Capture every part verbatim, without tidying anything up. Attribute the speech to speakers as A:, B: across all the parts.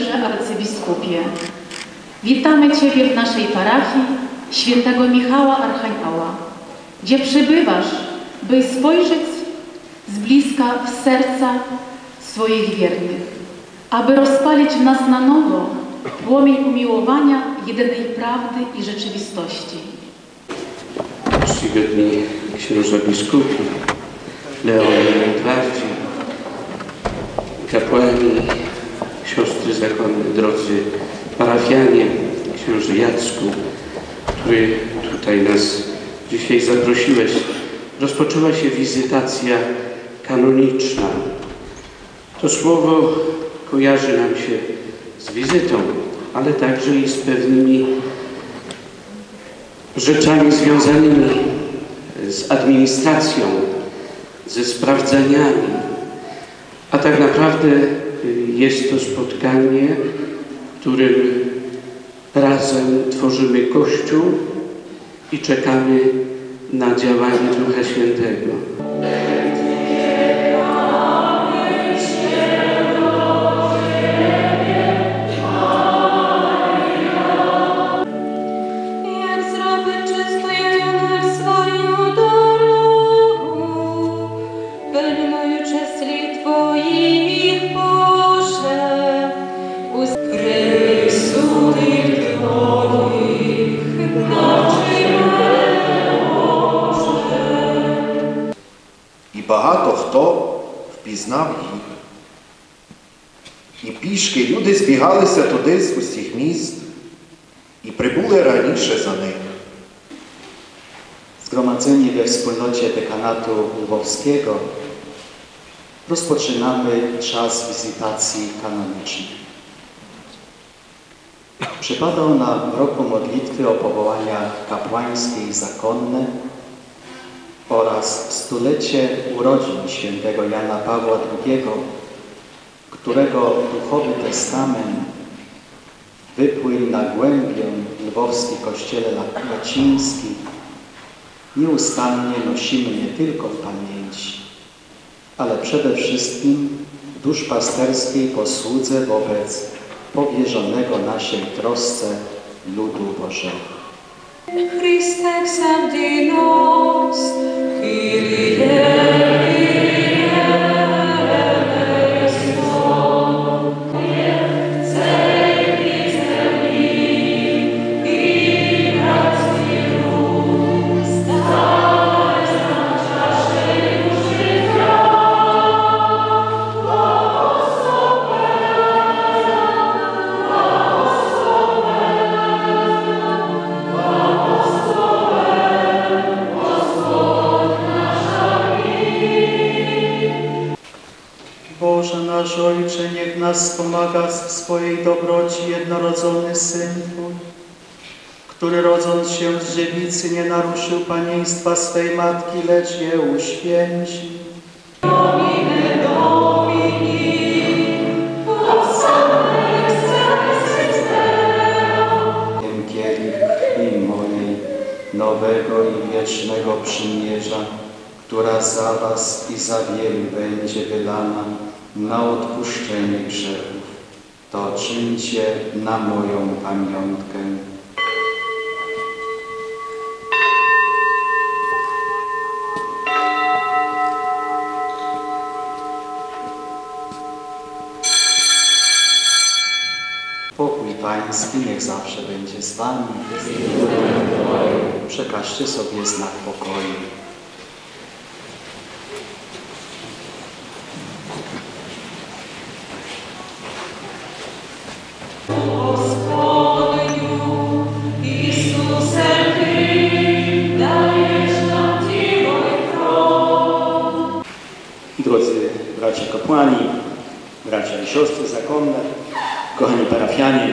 A: księże arcybiskupie, witamy Ciebie w naszej parafii świętego Michała Archanioła, gdzie przybywasz, by spojrzeć z bliska w serca swoich wiernych, aby rozpalić w nas na nowo płomień umiłowania jedynej prawdy i rzeczywistości.
B: Czcigodni księża biskupi, Leon i Edwardzi, kapłani, siostry zakonne, drodzy parafianie, księży Jacku, który tutaj nas dzisiaj zaprosiłeś. Rozpoczęła się wizytacja kanoniczna. To słowo kojarzy nam się z wizytą, ale także i z pewnymi rzeczami związanymi z administracją, ze sprawdzaniami. A tak naprawdę jest to spotkanie, w którym razem tworzymy Kościół i czekamy na działanie Ducha Świętego.
C: Багато хто впізнав їх. І пішки люди збігалися туди з усіх міст і прибули раніше за них.
D: Zgromadzeni we wspólnocie dekanatu lwowskiego rozpoczynamy czas wizytacji kanonicznej. Przypadał nam w roku modlitwy o powołaniach kapłańskie i zakonne oraz stulecie urodzin świętego Jana Pawła drugiego, którego duchowy testament wypłył na głębię lwowski kościele łaciński, nieustannie nosimy nie tylko w pamięci, ale przede wszystkim w duszpasterskiej posłudze wobec powierzonego naszej trosce ludu Bożego.
E: Christe exaudi nos, Kyrie, Kyrie eleison, Celi, Celi, in gratium, staś na czasze życia,
D: Boże nasz Ojcze, niech nas wspomaga w swojej dobroci jednorodzony Syn Twój, który rodząc się z dziewicy nie naruszył panieństwa swej matki, lecz je uświęcił.
E: Domine Domini, posane excelsis Deo.
D: Ten kielich krwi mojej, nowego i wiecznego przymierza, która za was i za wielu będzie wylana na odpuszczenie grzechów. To czyńcie na moją pamiątkę. Pokój Pański niech zawsze będzie z wami. Przekażcie sobie znak pokoju.
F: Drodzy bracia kapłani, bracia i siostry zakonne, kochani parafianie,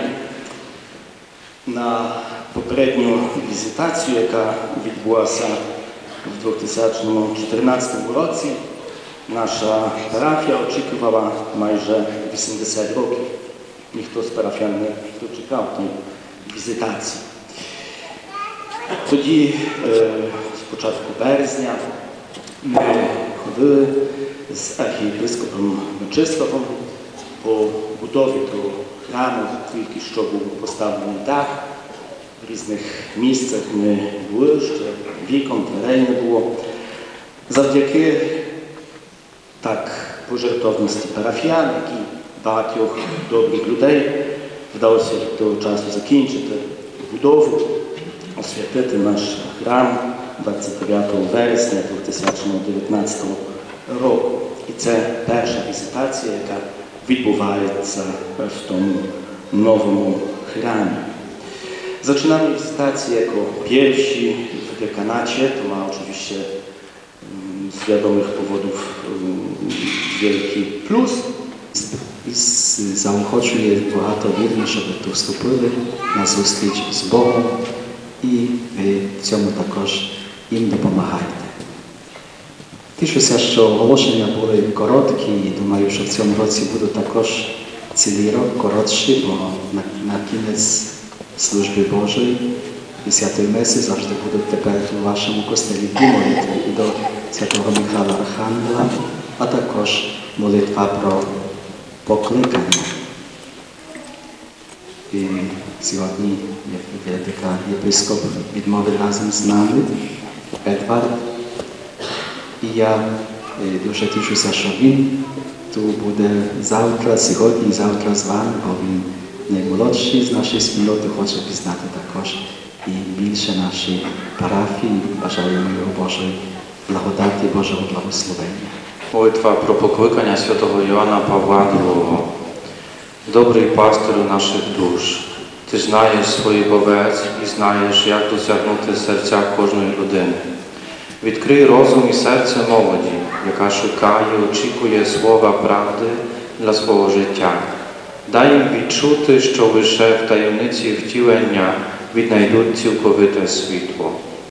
F: na poprzednią wizytację, jaka odbyła się w dwa tysiące czternastym roku, nasza parafia oczekiwała майже osiemdziesiąt років. Ніхто з парафіян не дочекав tej wizytacji. Тоді, з початку березня, ми ходили з архієпископом Мечиславом по будові того храму, тільки що був поставлений дах. В різних місцях ми були, ще вікон, дверей не було. Завдяки так пожертовності парафіян, які багатьох добрих людей вдалося того часу закінчити будову, освятити наш храм двадцять дев'ятого вересня дві тисячі дев'ятнадцятого року. І це перша візитація, яка відбувається в тому новому храмі. Zaczynamy wizytację jako pierwsi w dekanacie. To ma oczywiście z wiadomych powodów wielki plus.
G: І заохочує багато вірних, щоб тут вступили на зустріч з Богом, і ви в цьому також їм допомагаєте. Тішуся, що оголошення були короткі, і думаю, що в цьому році будуть також цілий рок коротші, бо на, на кінець служби Божої і святої Меси завжди будуть тепер у вашому костелі дві молитви і до святого Михайла Архангела, а також молитва про покликання. І сьогодні Владика єпископ відмовив разом з нами, Едвард. І я дуже тішуся, що він тут буде завтра, сьогодні і завтра з вами, бо він наймолодший з нашої спільноти, хоче пізнати також і більше наші парафії. Бажаємо його Божої благодаті, Божого благословення.
H: Молитва про покликання святого Йоанна Павла другого. Добрий пастирю наших душ, ти знаєш своїх овець і знаєш, як досягнути серця кожної людини. Відкрий розум і серце молоді, яка шукає і очікує слова правди для свого життя. Дай їм відчути, що лише в таємниці втілення віднайдуть цілковите світло.